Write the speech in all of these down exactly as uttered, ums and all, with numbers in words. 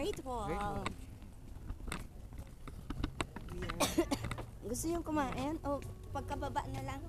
Great Wall. Gusto yung kumain? O pagkababa na lang?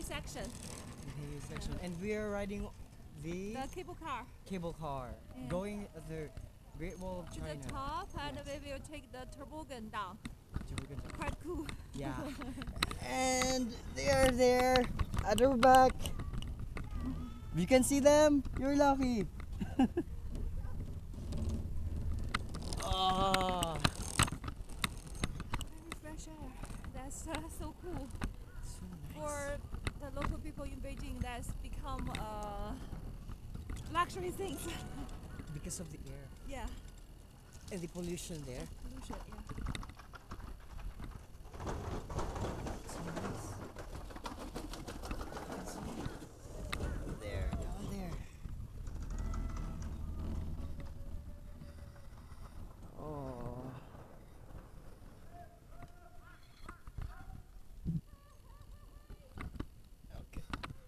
section. The Hay section. And we are riding the, The cable car cable car Yeah. going the Great Wall of to China. the top, and Yes. we will take the toboggan down. Toboggan. Quite cool. Yeah. And they are there at our back. You can see them. You're lucky. Oh, Very fresh air. That's uh, so cool. so nice. For the local people in Beijing, that's become uh, luxury things. Because of the air Yeah, and the pollution there. pollution. Yeah. So nice. You can see there, down there. Oh. Okay.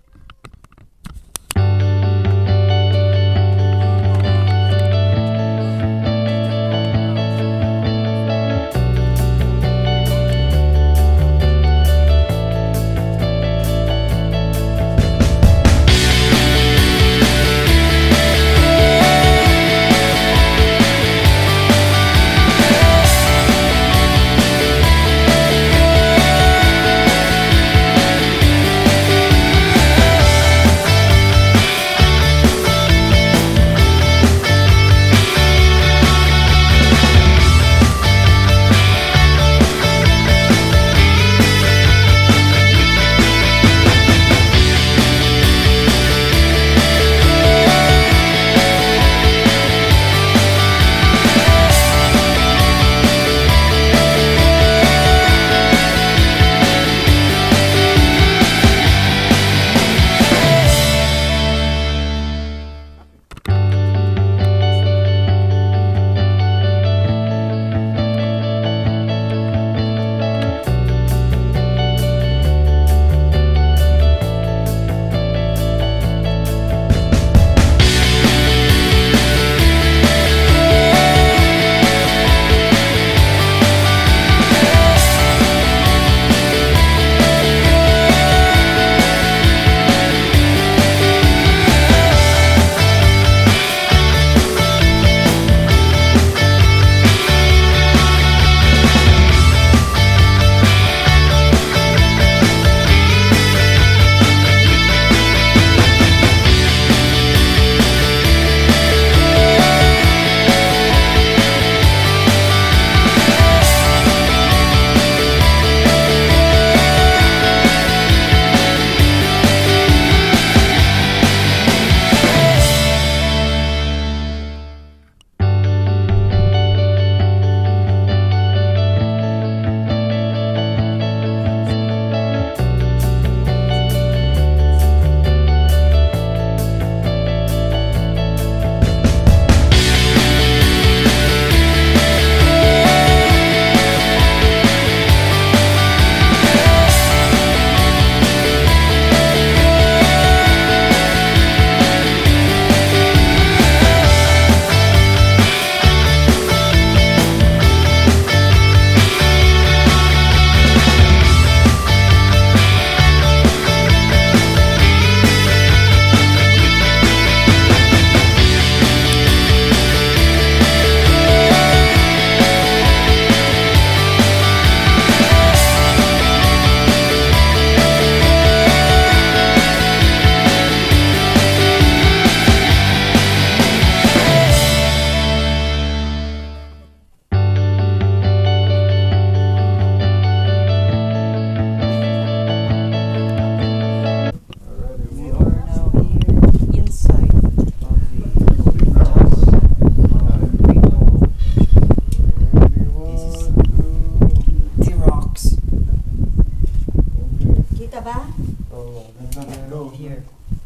here.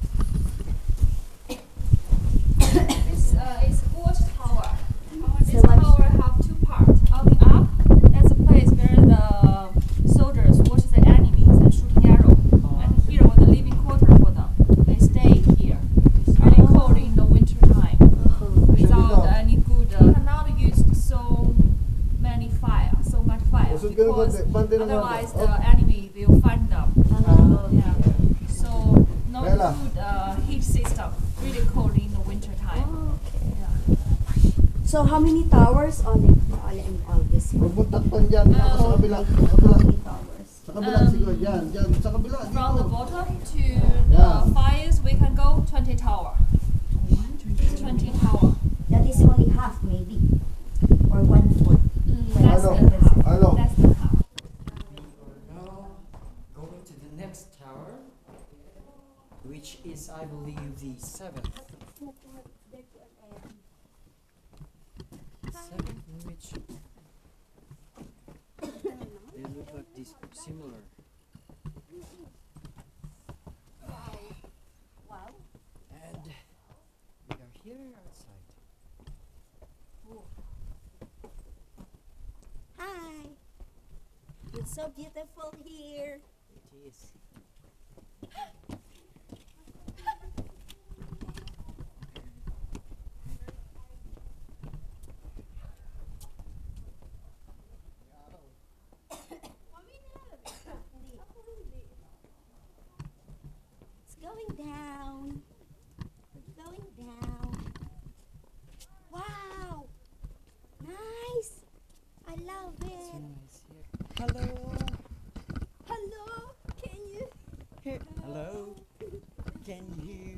This uh, is watch tower. This tower have two parts. On the up, that's a place where the soldiers watch the enemies and shooting arrow. And here was the living quarter for them. They stay here. It's really cold in the winter time. Without any good, uh, cannot use so many fire, so much fire, because otherwise the enemy will find them. Yeah. Kabila. good uh, heat system. Really cold in the winter time. Oh, okay. Yeah. So how many towers all in all in all this one? Huwag mo takpan dyan. Ako sa kabila. Sa kabila. How many towers? Sa kabila, Um, siguro. Dyan, dyan. Sa kabila. From the Dito. bottom to Yeah. the fires, we can go twenty tower. twenty tower. That is only half maybe, or one fourth. Mm, less Hello. than half. Hello. Less than half. Now going to the next tower, which is, I believe, the seventh. Seventh, which they look like this similar. Wow. And we are here outside. Hi. It's so beautiful here. It is. It's going down. Going down. Wow. Nice. I love It's it. very nice here. Hello. Hello. Can you? Hello. Can you hear